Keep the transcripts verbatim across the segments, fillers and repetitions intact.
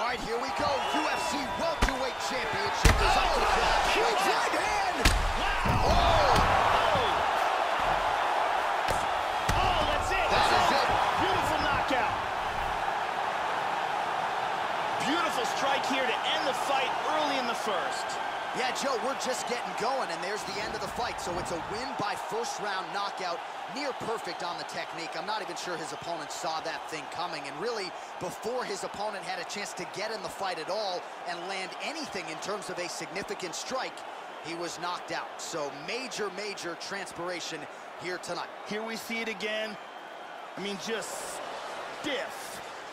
right, here we go. U F C Welterweight Championship is up for grabs. Huge right hand! Wow. Oh! Oh, that's it! That is it! Beautiful knockout. Beautiful strike here to end the fight early in the first. Yeah, Joe, we're just getting going, and there's the end of the fight. So it's a win by first-round knockout, near perfect on the technique. I'm not even sure his opponent saw that thing coming, and really, before his opponent had a chance to get in the fight at all and land anything in terms of a significant strike, he was knocked out. So major, major transpiration here tonight. Here we see it again. I mean, just stiff.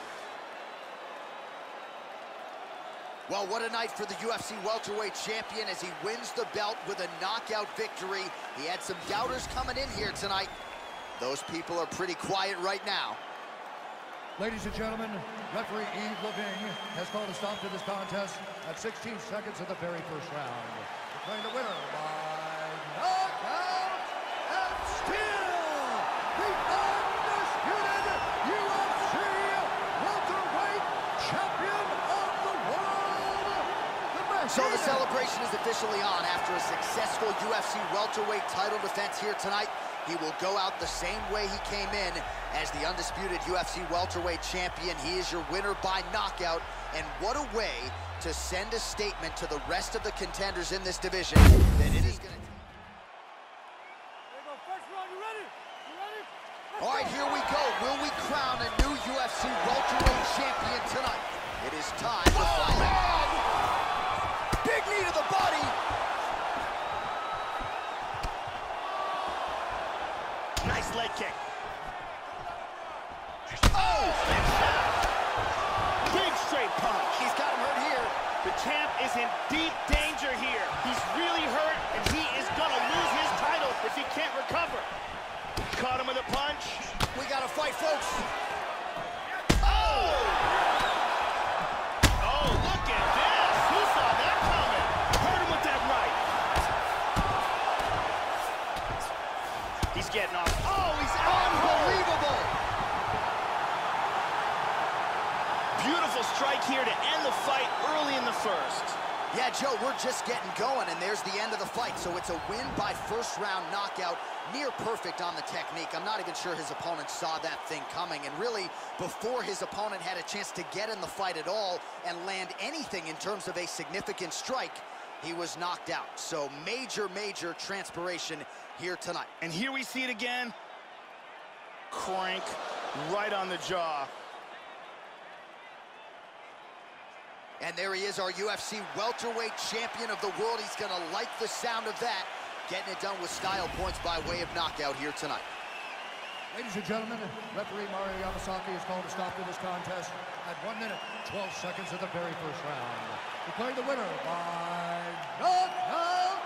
Well, what a night for the U F C welterweight champion as he wins the belt with a knockout victory. He had some doubters coming in here tonight. Those people are pretty quiet right now. Ladies and gentlemen, referee Yves Lavigne has called a stop to this contest at sixteen seconds of the very first round. Declaring the winner by knockout and still the undisputed U F C welterweight champion of the world. So the celebration is officially on after a successful U F C welterweight title defense here tonight. He will go out the same way he came in as the undisputed U F C welterweight champion. He is your winner by knockout, and what a way to send a statement to the rest of the contenders in this division that it is going to... All right, here we go. Will we crown a new U F C welterweight champion tonight? It is time to find out. Big knee to the body. Nice leg kick. Oh! Big straight punch. He's got him hurt here. The champ is in deep danger here. He's really hurt, and he is going to lose his title if he can't recover. Caught him with a punch. We got to fight, folks. Oh! Oh, look at this. Who saw that coming? Hurt him with that right. He's getting off. Oh, he's Unbelievable. Beautiful strike here to end the fight early in the first. Yeah, Joe, we're just getting going, and there's the end of the fight. So it's a win by first-round knockout, near perfect on the technique. I'm not even sure his opponent saw that thing coming, and really, before his opponent had a chance to get in the fight at all and land anything in terms of a significant strike, he was knocked out. So major, major transpiration here tonight. And here we see it again. Crank right on the jaw. And there he is, our U F C welterweight champion of the world. He's going to like the sound of that. Getting it done with style points by way of knockout here tonight. Ladies and gentlemen, referee Mario Yamasaki has called a stop to this contest at one minute, twelve seconds of the very first round. Declaring the winner by knockout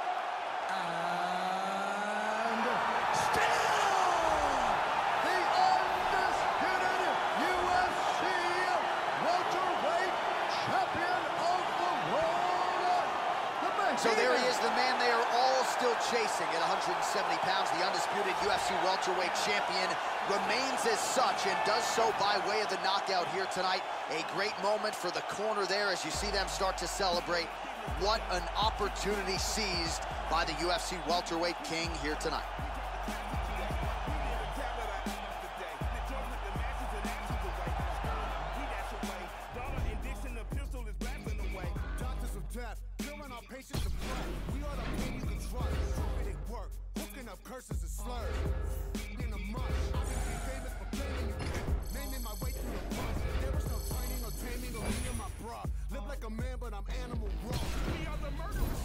and still the undisputed U F C welterweight champion of the world. The So there he is, the man they are all still chasing at one hundred seventy pounds. The undisputed U F C welterweight champion remains as such and does so by way of the knockout here tonight. A great moment for the corner there as you see them start to celebrate. What an opportunity seized by the U F C welterweight king here tonight. Curses and slurs in a month. Famous for playing you, naming my way through the bus. There is no training or taming or me and my bra. Live like a man, but I'm animal raw. We are the murderers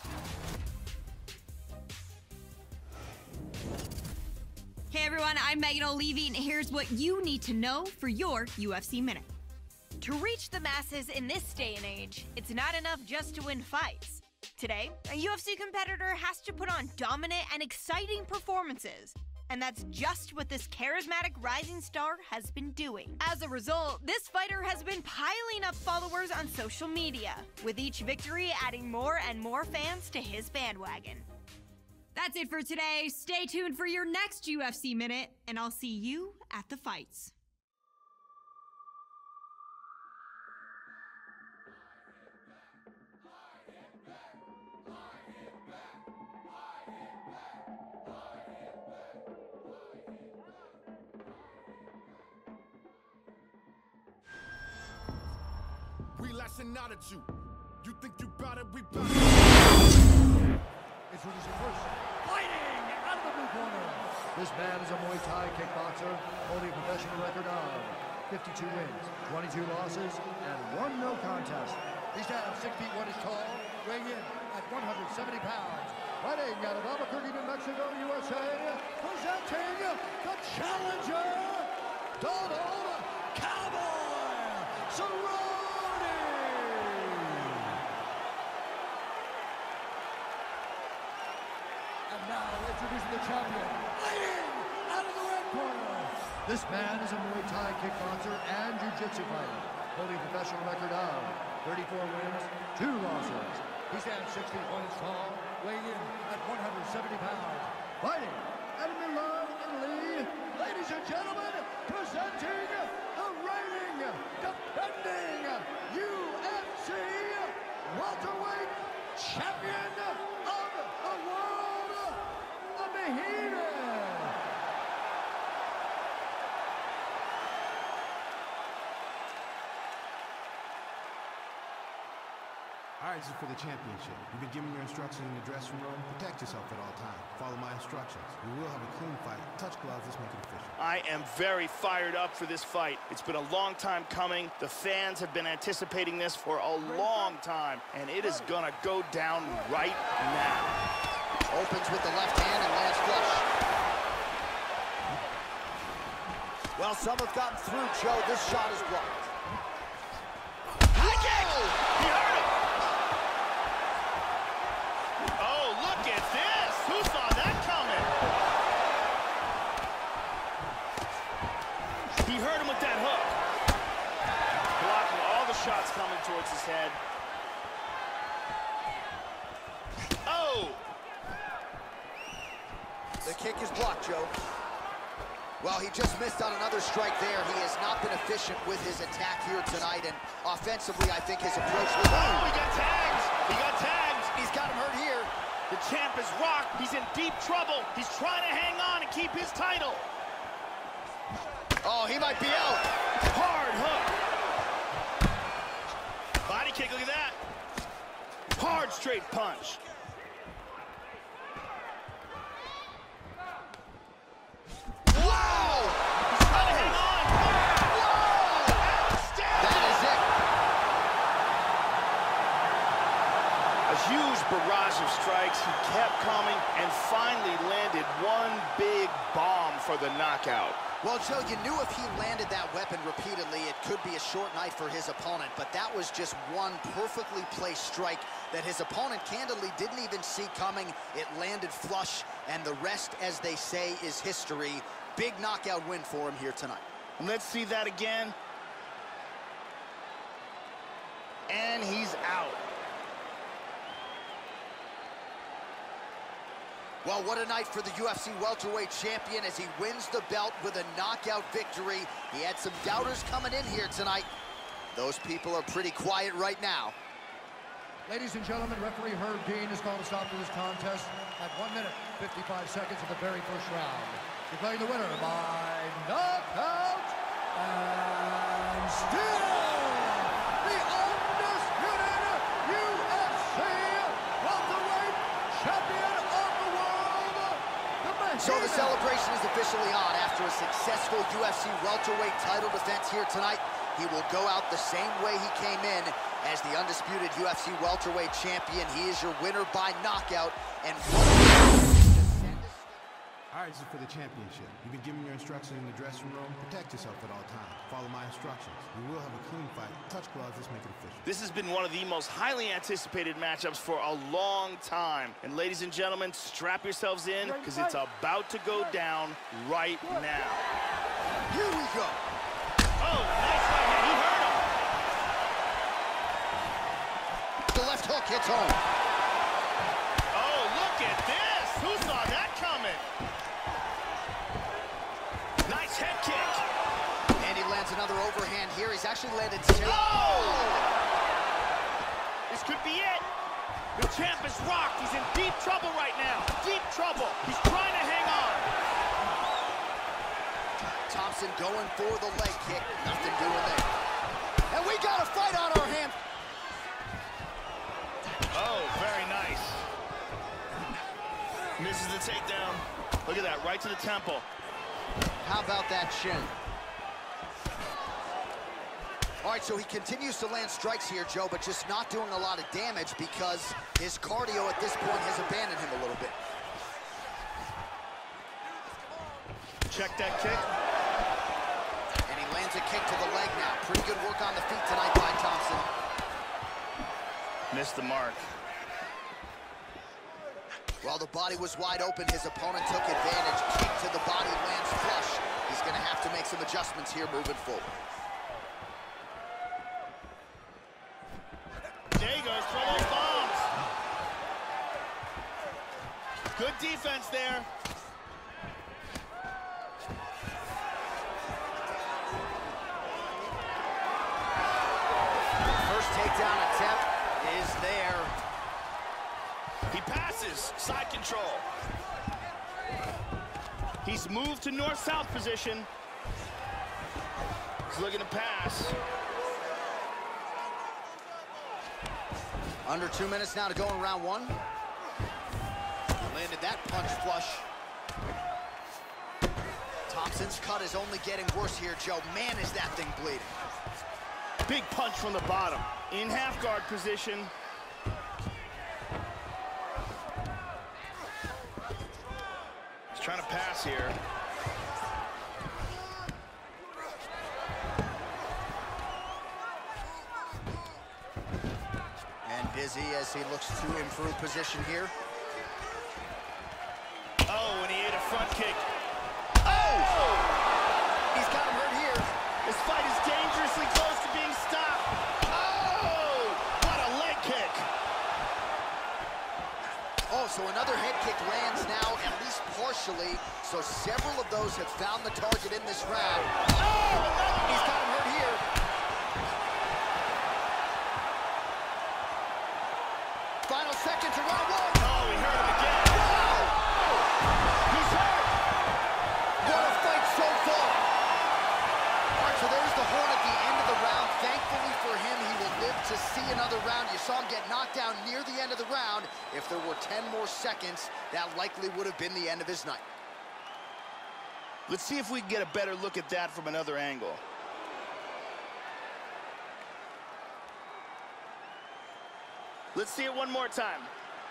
here. Hey everyone, I'm Megan O'Leary, and here's what you need to know for your U F C Minute. To reach the masses in this day and age, it's not enough just to win fights. Today, a U F C competitor has to put on dominant and exciting performances. And that's just what this charismatic rising star has been doing. As a result, this fighter has been piling up followers on social media, with each victory adding more and more fans to his bandwagon. That's it for today. Stay tuned for your next U F C Minute, and I'll see you at the fights. lashing out at you. You think you bout it, we bout it. Introducing first, fighting out of the blue corner. This man is a Muay Thai kickboxer holding a professional record of fifty-two wins, twenty-two losses, and one no contest. He stands six feet one inches tall, weighing in at one hundred seventy pounds. Fighting out of Albuquerque, New Mexico, U S A, presenting the challenger, Donald Cowboy Cerrone. And now introducing the champion, fighting out of the red corner. This man is a Muay Thai kickboxer and jiu-jitsu fighter, holding a professional record of thirty-four wins, two losses. He stands six feet one inches tall, weighing in at one hundred seventy pounds. Fighting out of Milan, Italy, ladies and gentlemen, presenting the reigning, defending U F C welterweight champion of the world, the Behemoth. All right, this is for the championship. You've been given your instructions in the dressing room. Protect yourself at all times. Follow my instructions. We will have a clean fight. Touch gloves. Let's make it official. I am very fired up for this fight. It's been a long time coming. The fans have been anticipating this for a long time, and it is gonna go down right now. Opens with the left hand and lands flush. Well, some have gotten through, Joe. This shot is blocked. High kick! He hurt him! Oh, look at this! Who saw that coming? He hurt him with that hook. Blocking all the shots coming towards his head. Oh! The kick is blocked, Joe. Well, he just missed on another strike there. He has not been efficient with his attack here tonight, and offensively, I think his approach was... Oh, he got tagged! He got tagged! He's got him hurt here. The champ is rocked. He's in deep trouble. He's trying to hang on and keep his title. Oh, he might be out. Hard hook. Body kick, look at that. Hard straight punch. Wow! He's trying to hang on. Whoa! That is it. A huge barrage of strikes. He kept coming and finally landed one big bomb for the knockout. Well, Joe, you knew if he landed that weapon repeatedly, it could be a short night for his opponent, but that was just one perfectly placed strike that his opponent candidly didn't even see coming. It landed flush, and the rest, as they say, is history. Big knockout win for him here tonight. And let's see that again. And he's out. Well, what a night for the U F C welterweight champion as he wins the belt with a knockout victory. He had some doubters coming in here tonight. Those people are pretty quiet right now. Ladies and gentlemen, referee Herb Dean has called a stop to this contest at one minute, fifty-five seconds of the very first round. Declaring the winner by knockout, and still the undisputed U F C welterweight champion of the world, the Behemoth. So the celebration is officially on after a successful U F C welterweight title defense here tonight. He will go out the same way he came in as the undisputed U F C welterweight champion. He is your winner by knockout. And All right, this is for the championship. You've been given your instructions in the dressing room. Protect yourself at all times. Follow my instructions. We will have a clean fight. Touch gloves. Let's make it official. This has been one of the most highly anticipated matchups for a long time. And ladies and gentlemen, strap yourselves in because it's about to go down right now. here we go. Oh, nice right hand. He hurt him. The left hook hits home. Oh, look at this. Who saw that coming? Nice head kick. And he lands another overhand here. He's actually landed two. Oh! This could be it. The champ is rocked. He's in deep trouble right now. Deep trouble. He's trying to hang on. Thompson going for the leg kick. Nothing doing there. And we got a fight on our hands. Misses the takedown. Look at that, right to the temple. How about that shin? All right, so he continues to land strikes here, Joe, but just not doing a lot of damage because his cardio at this point has abandoned him a little bit. Check that kick. And he lands a kick to the leg now. Pretty good work on the feet tonight by Thompson. Missed the mark. While the body was wide open, his opponent took advantage. Kick to the body, lands flush. He's going to have to make some adjustments here moving forward. There he goes, throw those bombs. Good defense there. First takedown attempt is there. He passes, side control. He's moved to north-south position. He's looking to pass. Under two minutes now to go in round one. Landed that punch flush. Thompson's cut is only getting worse here, Joe. Man, is that thing bleeding. Big punch from the bottom. In half guard position. He's trying to pass here. Busy as he looks to improve position here. Oh, and he ate a front kick. Oh! He's got him hurt here. This fight is dangerously close to being stopped. Oh! What a leg kick. Oh, so another head kick lands now, at least partially. So several of those have found the target in this round. Oh! He's got him hurt here. Final seconds of round one. Oh, he hurt him again. Wow! He's hurt. What a fight so far. All right, so there's the horn at the end of the round. Thankfully for him, he will live to see another round. You saw him get knocked down near the end of the round. If there were ten more seconds, that likely would have been the end of his night. Let's see if we can get a better look at that from another angle. Let's see it one more time.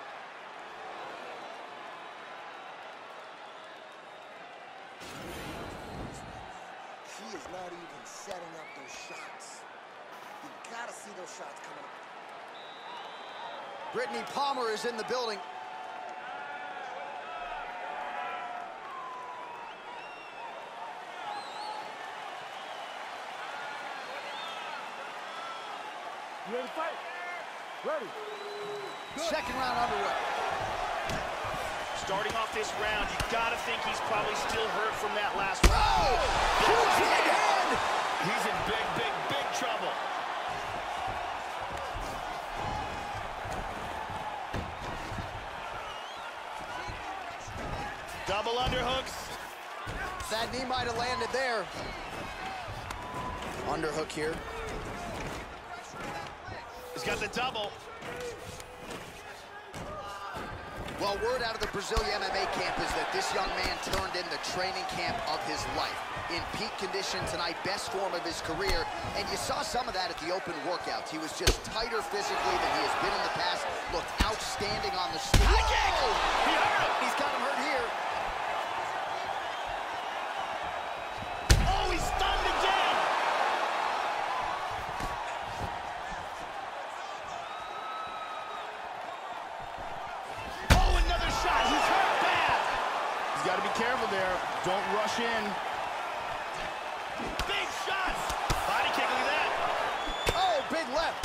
He is not even setting up those shots. You gotta see those shots coming up. Brittany Palmer is in the building. You ready to fight? Ready. Second round underway. Starting off this round, you gotta think he's probably still hurt from that last round. Oh! Huge right hand! He's in big, big, big trouble. Double underhooks. That knee might have landed there. Underhook here. He's got the double. Well, word out of the Brazilian M M A camp is that this young man turned in the training camp of his life. In peak condition tonight, best form of his career, and you saw some of that at the open workouts. He was just tighter physically than he has been in the past, looked outstanding on the street. High kick! He hurt him! He's got him hurt here. Oh, he's stunned again! Oh, another shot! He's hurt bad! He's got to be careful there. Don't rush in. Big shots! Body kick, look at that. Oh, big left.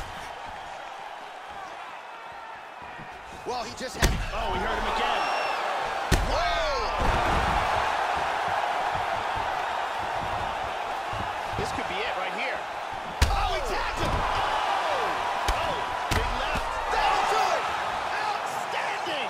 Well, he just had... Oh, we heard him again. Whoa! This could be it right here. Oh, he tagged him! Oh! Oh, big left. That'll do it! Outstanding!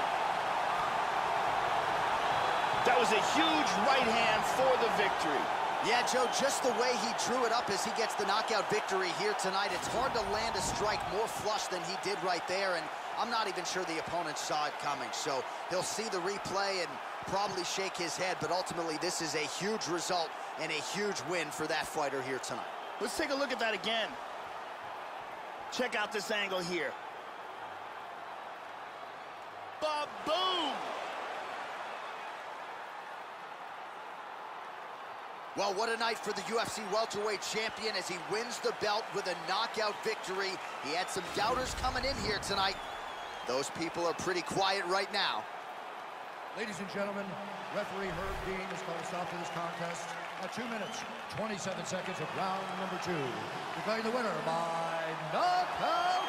That was a huge right hand for the victory. Yeah, Joe, just the way he drew it up as he gets the knockout victory here tonight, it's hard to land a strike more flush than he did right there, and I'm not even sure the opponent saw it coming. So he'll see the replay and probably shake his head, but ultimately this is a huge result and a huge win for that fighter here tonight. Let's take a look at that again. Check out this angle here. Ba-boom! Well, what a night for the U F C welterweight champion as he wins the belt with a knockout victory. He had some doubters coming in here tonight. Those people are pretty quiet right now. Ladies and gentlemen, referee Herb Dean has called a stop to this contest at two minutes, twenty-seven seconds of round number two. Declaring the winner by knockout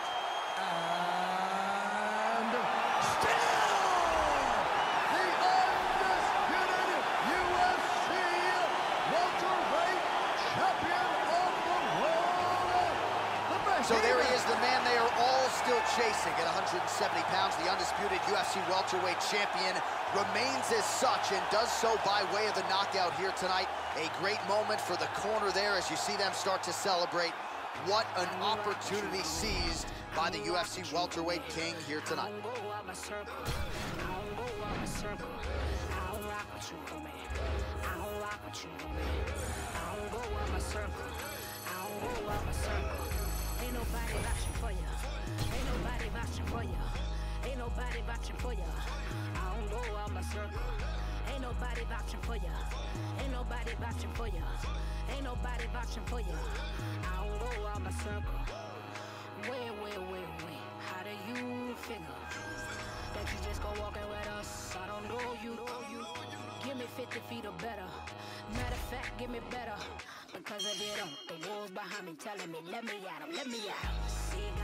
and still the undisputed U F C welterweight champion of the world. The So there he is, the man they are all still chasing at one hundred seventy pounds. The undisputed U F C welterweight champion remains as such and does so by way of the knockout here tonight. A great moment for the corner there as you see them start to celebrate. What an opportunity seized by the U F C welterweight king here tonight. Ain't nobody vouching for you. Ain't nobody vouching for you. Ain't nobody vouching for you. I don't go out my circle. Ain't nobody vouching for you. Ain't nobody vouching for you. Ain't nobody vouching for you. I don't go out my circle. Wait, wait, wait, wait. How do you figure that you just go walking with us? I don't know you. Give me fifty feet or better. Matter of fact, give me better. Because if you don't, the wolves behind me telling me, let me at 'em, let me at 'em. See,